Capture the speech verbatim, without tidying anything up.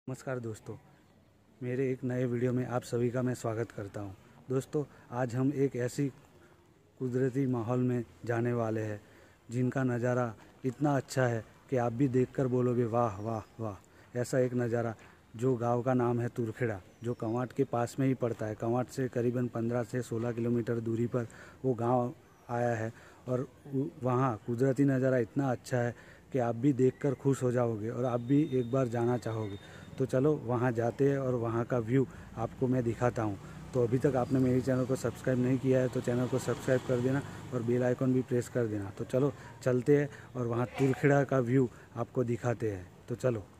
नमस्कार दोस्तों, मेरे एक नए वीडियो में आप सभी का मैं स्वागत करता हूं। दोस्तों, आज हम एक ऐसी कुदरती माहौल में जाने वाले हैं जिनका नज़ारा इतना अच्छा है कि आप भी देखकर बोलोगे वाह वाह वाह। ऐसा एक नज़ारा जो गांव का नाम है तुरखेड़ा, जो कवांट के पास में ही पड़ता है। कवांट से करीबन पंद्रह से सोलह किलोमीटर दूरी पर वो गांव आया है और वहाँ कुदरती नज़ारा इतना अच्छा है कि आप भी देखकर खुश हो जाओगे और आप भी एक बार जाना चाहोगे। तो चलो वहाँ जाते हैं और वहाँ का व्यू आपको मैं दिखाता हूँ। तो अभी तक आपने मेरे चैनल को सब्सक्राइब नहीं किया है तो चैनल को सब्सक्राइब कर देना और बेल आइकन भी प्रेस कर देना। तो चलो चलते हैं और वहाँ तुरखेड़ा का व्यू आपको दिखाते हैं। तो चलो।